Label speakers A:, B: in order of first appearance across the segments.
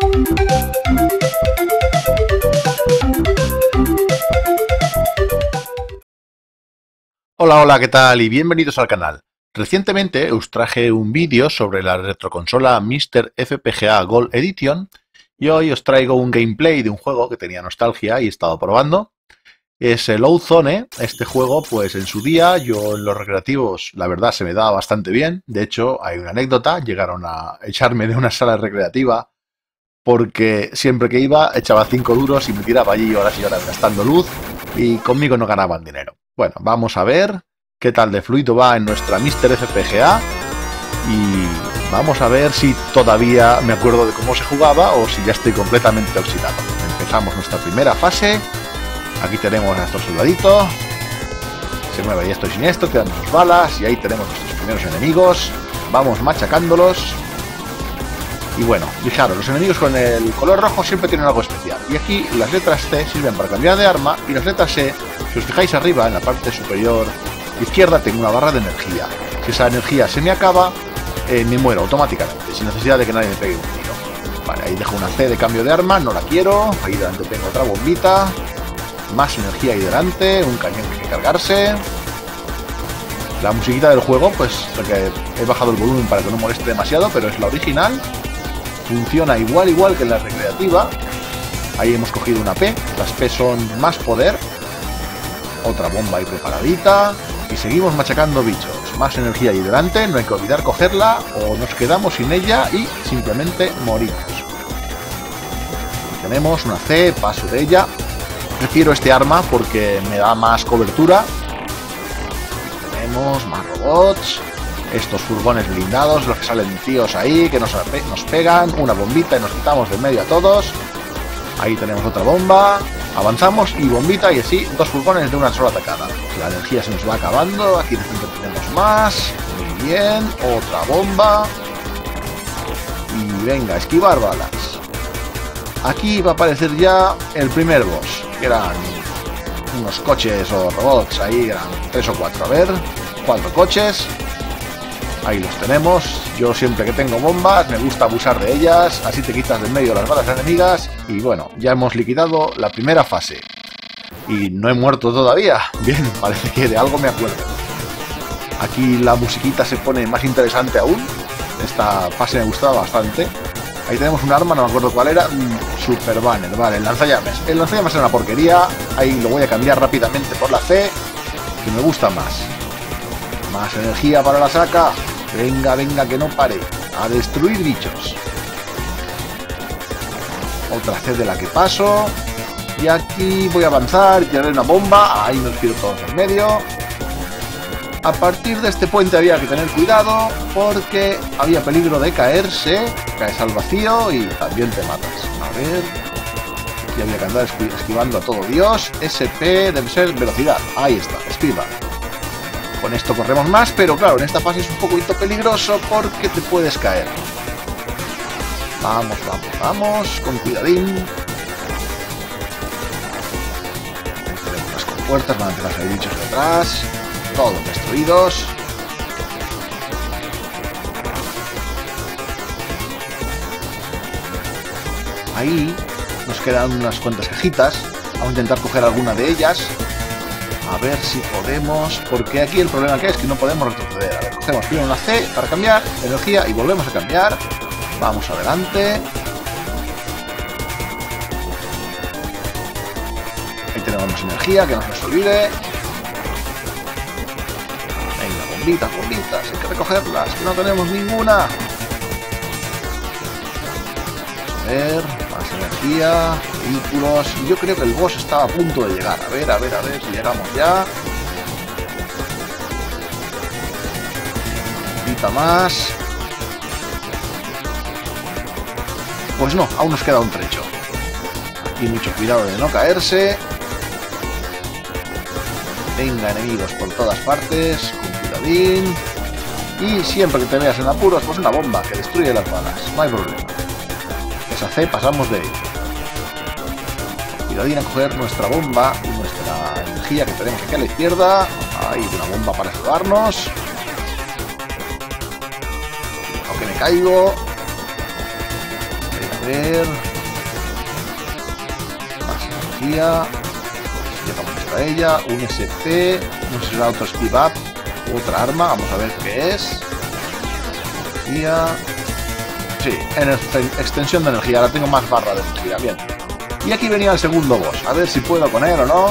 A: Hola, hola, ¿qué tal? Y bienvenidos al canal. Recientemente os traje un vídeo sobre la retroconsola Mr. FPGA Gold Edition y hoy os traigo un gameplay de un juego que tenía nostalgia y he estado probando. Es el Outzone. Este juego, pues en su día, yo en los recreativos, la verdad se me daba bastante bien. De hecho, hay una anécdota, llegaron a echarme de una sala recreativa porque siempre que iba echaba 5 duros y me tiraba allí horas y horas gastando luz y conmigo no ganaban dinero. Bueno, vamos a ver qué tal de fluido va en nuestra Mr. FPGA y vamos a ver si todavía me acuerdo de cómo se jugaba o si ya estoy completamente oxidado. Empezamos nuestra primera fase. Aquí tenemos a nuestro soldadito. Se mueve ahí esto y siniestro, tirando sus balas y ahí tenemos nuestros primeros enemigos. Vamos machacándolos. Y bueno, fijaros, los enemigos con el color rojo siempre tienen algo especial. Y aquí las letras C sirven para cambiar de arma y las letras E, si os fijáis arriba en la parte superior izquierda, tengo una barra de energía. Si esa energía se me acaba, me muero automáticamente, sin necesidad de que nadie me pegue un tiro. Vale, ahí dejo una C de cambio de arma, no la quiero. Ahí delante tengo otra bombita. Más energía ahí delante, un cañón que hay que cargarse. La musiquita del juego, pues porque he bajado el volumen para que no moleste demasiado, pero es la original. Funciona igual que en la recreativa. Ahí hemos cogido una P. Las P son más poder. Otra bomba ahí preparadita. Y seguimos machacando bichos. Más energía ahí delante. No hay que olvidar cogerla o nos quedamos sin ella y simplemente morimos. Aquí tenemos una C. Paso de ella. Prefiero este arma porque me da más cobertura. Aquí tenemos más robots. Estos furgones blindados, los que salen tíos ahí, que nos pegan, una bombita y nos quitamos de medio a todos. Ahí tenemos otra bomba, avanzamos y bombita y así, dos furgones de una sola atacada. La energía se nos va acabando, aquí de repente tenemos más, muy bien, otra bomba. Y venga, esquivar balas. Aquí va a aparecer ya el primer boss, que eran unos coches o robots, ahí eran 3 o 4, a ver, 4 coches. Ahí los tenemos. Yo siempre que tengo bombas me gusta abusar de ellas, así te quitas de en medio las balas enemigas. Y bueno, ya hemos liquidado la primera fase. Y no he muerto todavía. Bien, parece que de algo me acuerdo. Aquí la musiquita se pone más interesante aún. Esta fase me gustaba bastante. Ahí tenemos un arma, no me acuerdo cuál era. Super banner, vale, el lanzallamas. El lanzallamas es una porquería. Ahí lo voy a cambiar rápidamente por la C, que me gusta más. Más energía para la saca. Venga, venga, que no pare. A destruir bichos. Otra C de la que paso. Y aquí voy a avanzar y tiraré una bomba. Ahí me los quiero todos en medio. A partir de este puente había que tener cuidado porque había peligro de caerse. Caes al vacío y también te matas. A ver. Aquí había que andar esquivando a todo Dios. SP debe ser velocidad. Ahí está, esquiva. Con esto corremos más, pero claro, en esta fase es un poquito peligroso porque te puedes caer. Vamos, vamos, vamos, con cuidadín. Ahí tenemos las compuertas, van a empezar a salir bichos detrás. Todos destruidos. Ahí nos quedan unas cuantas cajitas. Vamos a intentar coger alguna de ellas. A ver si podemos, porque aquí el problema que es que no podemos retroceder. A ver, cogemos primero una C para cambiar energía y volvemos a cambiar. Vamos adelante. Ahí tenemos más energía, que no se nos olvide. Venga, bombitas, bombitas, hay que recogerlas, que no tenemos ninguna. A ver, más energía, vehículos. Yo creo que el boss estaba a punto de llegar. A ver si llegamos ya. Un poquito más. Pues no, aún nos queda un trecho. Aquí mucho cuidado de no caerse. Venga, enemigos por todas partes, con cuidadín. Y siempre que te veas en apuros, pues una bomba que destruye las balas. No hay problema. Esa C pasamos de ello. Cuidadín a coger nuestra bomba y nuestra energía que tenemos aquí a la izquierda. Ahí una bomba para salvarnos. Aunque me caigo. ver. Más energía. Llegamos hasta ella. Un SP. No sé si será otro Speed Up. Otra arma. Vamos a ver qué es. Energía. Sí, extensión de energía. Ahora tengo más barra de energía. Bien. Y aquí venía el segundo boss. A ver si puedo con él o no.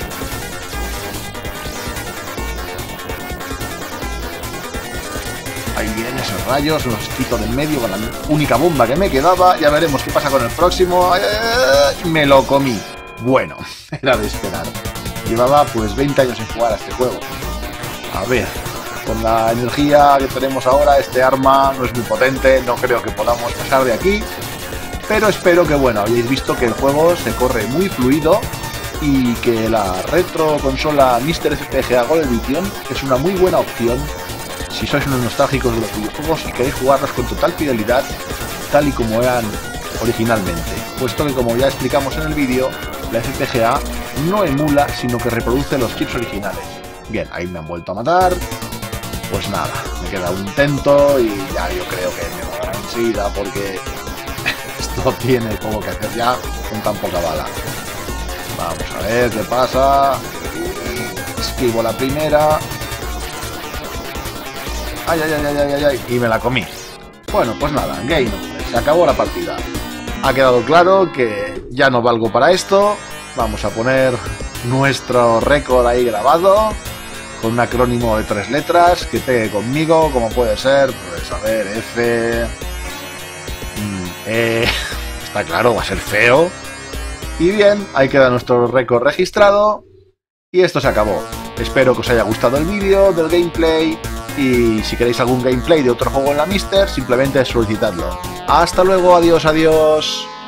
A: Ahí vienen esos rayos. Los quito de en medio con la única bomba que me quedaba. Ya veremos qué pasa con el próximo. Me lo comí. Bueno, era de esperar. Llevaba pues 20 años sin jugar a este juego. A ver, con la energía que tenemos ahora, este arma no es muy potente. No creo que podamos pasar de aquí. Pero espero que, bueno, hayáis visto que el juego se corre muy fluido y que la retro consola Mr. FPGA Gold Edition es una muy buena opción si sois unos nostálgicos de los videojuegos y queréis jugarlos con total fidelidad, tal y como eran originalmente. Puesto que, como ya explicamos en el vídeo, la FPGA no emula, sino que reproduce los chips originales. Bien, ahí me han vuelto a matar. Pues nada, me queda un intento y ya yo creo que me morirá enseguida porque esto tiene poco que hacer ya con tan poca bala. Vamos a ver qué pasa. Esquivo la primera. Ay, ay, ay, ay, ay, ay. Y me la comí. Bueno, pues nada, game over. Se acabó la partida. Ha quedado claro que ya no valgo para esto. Vamos a poner nuestro récord ahí grabado con un acrónimo de 3 letras que pegue conmigo, como puede ser, pues a ver, F, está claro, va a ser feo. Y bien, ahí queda nuestro récord registrado y esto se acabó. Espero que os haya gustado el vídeo del gameplay y si queréis algún gameplay de otro juego en la Mister, simplemente solicitadlo. Hasta luego, adiós, adiós.